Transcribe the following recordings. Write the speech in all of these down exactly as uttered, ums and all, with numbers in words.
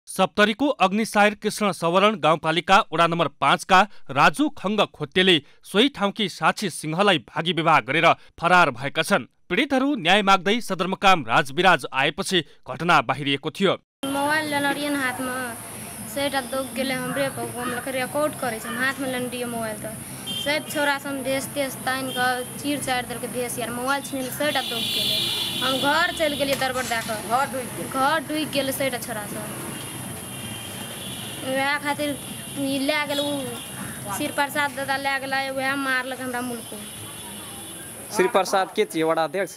सप्तरीको अग्निसायर कृष्ण सवरण गाउँपालिका वडा नम्बर पाँचका राजु खङ्ग खोतेले सोही ठाउँकी साक्षी सिंहलाई भागी विवाह गरेर फरार भएका छन्। पीडितहरू न्याय माग्दै सदरमुकाम राजविराज आएपछि घटना बाहिरिएको थियो। मोबाइल लेन हातमा सेटा दोग गेले हमरे हम रिकॉर्ड करे छन हाथ में लेन दियो मोबाइल त सब छोरा सम देश तेज ताइन का चीर चार दल के देश यार मोबाइल छिन सेटा दोग गेले हम घर चल गेलिए दरबर देख घर डुब गेल घर डुब गेल सेटा छोरा सब वह खातिर ले गेल उ श्री प्रसाद दादा ले गेल वह मारलक हमरा मुल्क। श्री प्रसाद के थियो वडा अध्यक्ष।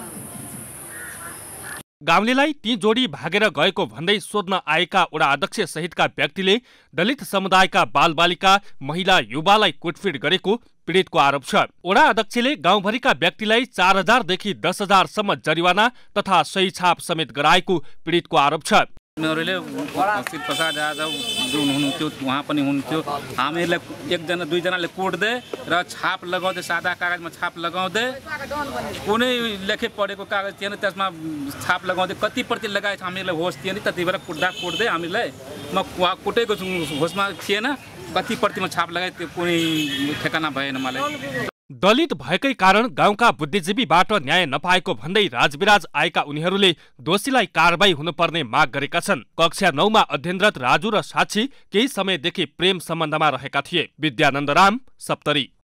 गाउँलेलाई ती जोडी भागेर गएको भन्दै सोध्न आएका वडा अध्यक्ष सहितका व्यक्तिले दलित समुदायका बालबालिका महिला युवालाई कुटपिट गरेको पीडितको आरोप छ। वडा अध्यक्षले गाउँभरिका व्यक्तिलाई चार हजारदेखि दस हजारसम्म जरिवाना तथा सही छाप समेत गराएको पीडितको आरोप छ। श्री प्रसाद यादव जो हुनुहुन्थ्यो उहाँ पनि हुनुहुन्थ्यो। हामीहरूलाई एकजना दुईजनाले कोड दे र छाप लगाउँदै सादा कागजमा छाप लगाउँदै कुनै लेखे पढेको कागज थिएन त्यसमा छाप लगाउँदै कति प्रति लगाएछ हामीलाई होस थिएन त्यति बेला कुट्दा कुट्दै हामीलाई म कुटेको होसमा थिएन कति प्रतिमा छाप लगाए त्यो कुनै ठेगाना भएन मलाई। दलित भएकै कारण गाउँका बुद्धिजीवीबाट न्याय नपाएको भन्दै राजविराज आएका उनीहरूले दोषीलाई कारबाही हुनुपर्ने माग गरेका छन्। कक्षा नौमा अध्ययनरत राजु र साक्षी केही समयदेखि प्रेम सम्बन्धमा रहेका थिए। विद्यानन्द राम, सप्तरी।